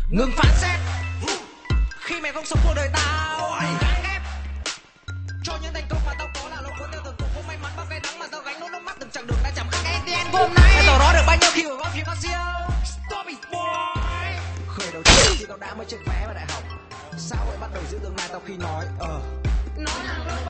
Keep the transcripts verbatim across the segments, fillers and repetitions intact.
Ngừng phán xét khi mày không sống cuộc đời tao. Gắng ép cho những thành công mà tao có là lộc cuốn theo từng cuộc không may mắn bao cái đắng mà tao gánh nỗi nước mắt từng chặng đường đã chạm khắc cái đen hôm nay. Tao đó được bao nhiêu khi ở góc phía bác siêu. Stop it boy. Khởi đầu trước khi tao đã mới trên vé vào đại học. Sao lại bắt đầu giữ tương lai tao khi nói ờ nói hàng lâu.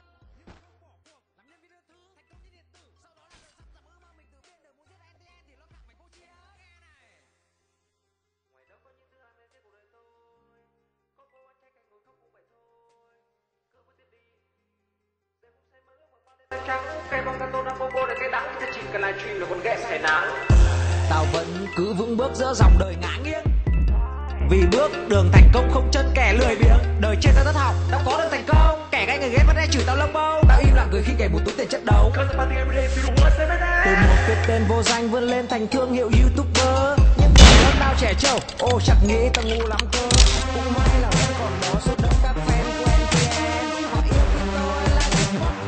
Cái bóng đá đã vô để cái đắng thì chỉ cần livestream là con game sẽ nắng. Tao vẫn cứ vững bước giữa dòng đời ngã nghiêng. Vì bước đường thành công không chân kẻ lười biếng. Đời trên tao thất học, tao có được thành công. Kẻ gai người ghét vẫn hay chửi tao lông bông. Tao im lặng cười khi kể một túi tiền chất đấu. Từ một cái tên vô danh vươn lên thành thương hiệu YouTuber. Nhưng đời hơn tao trẻ trâu, ô chẳng nghĩ tao ngu lắm cơ. Cũng may là vẫn còn đó số đông các fan quen quen. Họ yêu thích tôi là những món.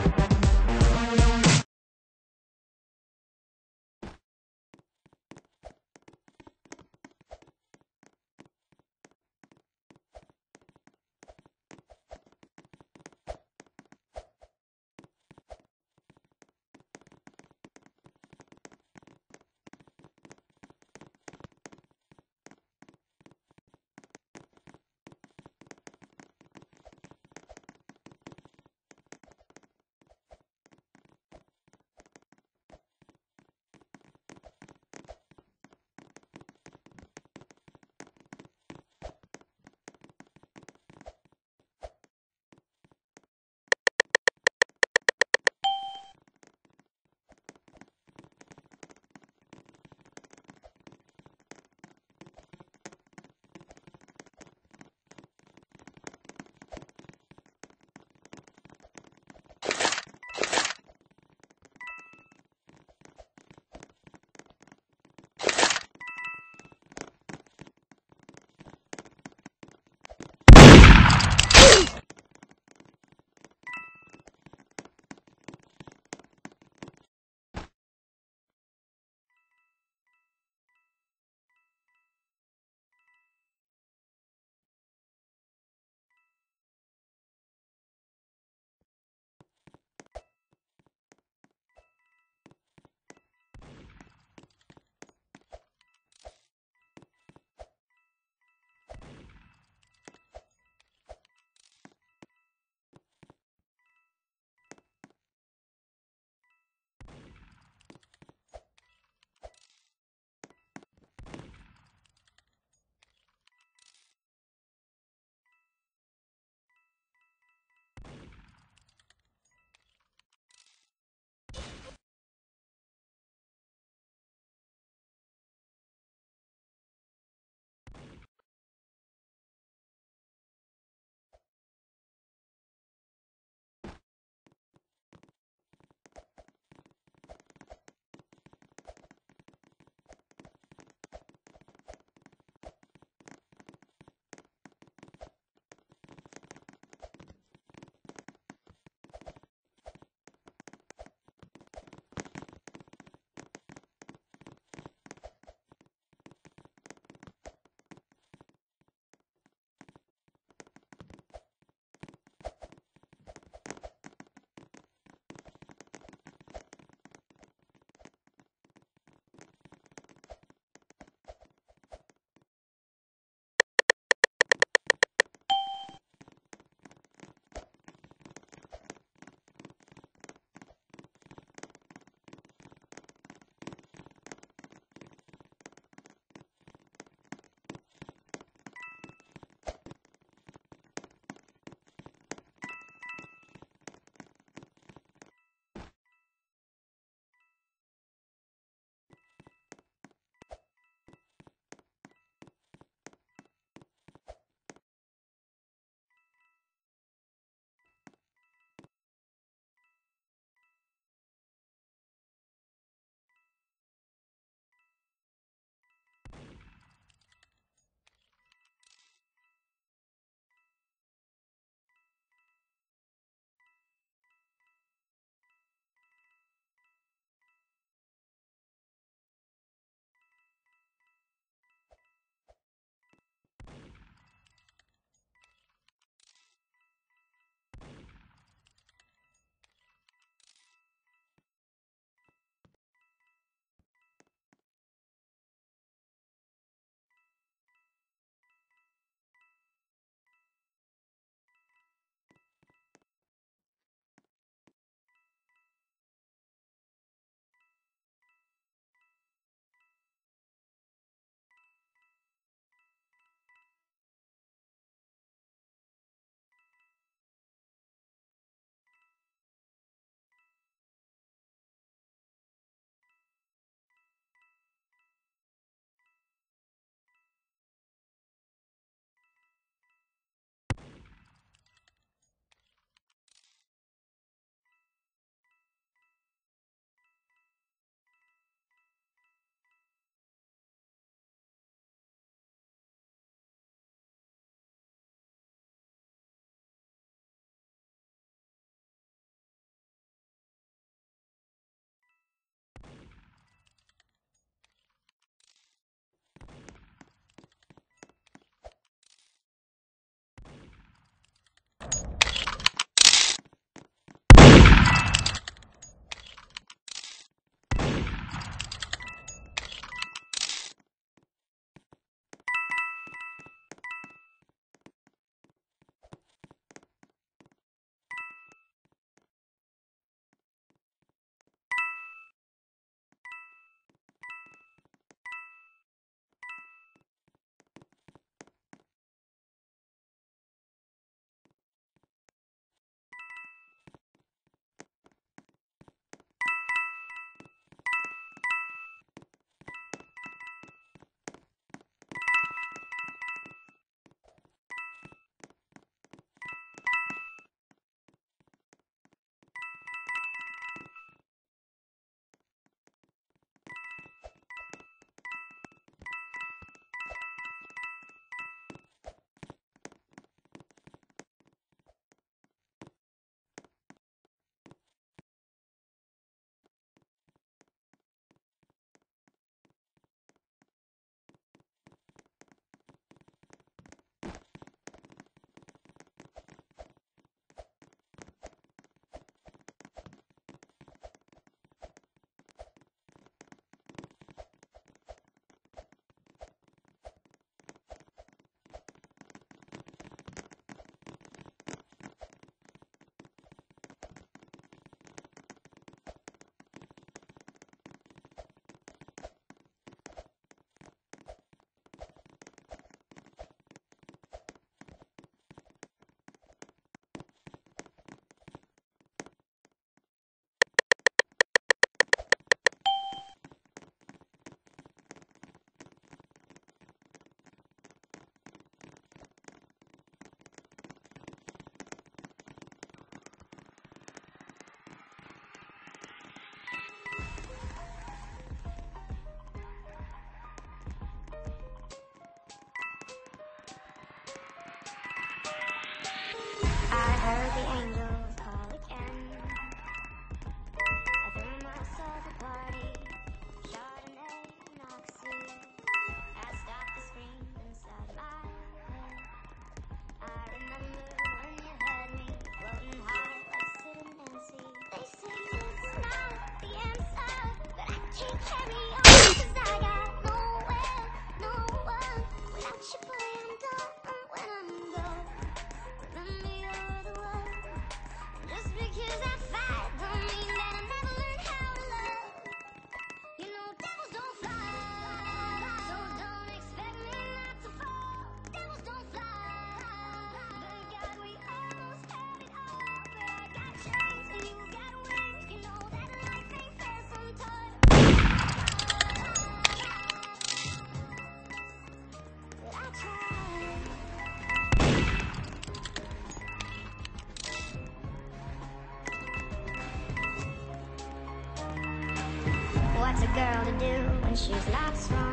to do when she's not smart.